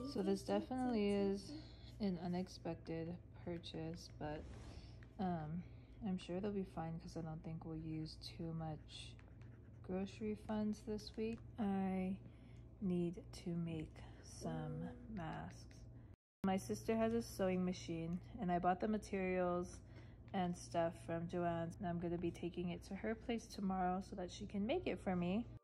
So this definitely is an unexpected purchase, but I'm sure they'll be fine because I don't think we'll use too much grocery funds this week. I need to make some masks. My sister has a sewing machine and I bought the materials and stuff from Joann's, and I'm going to be taking it to her place tomorrow so that she can make it for me.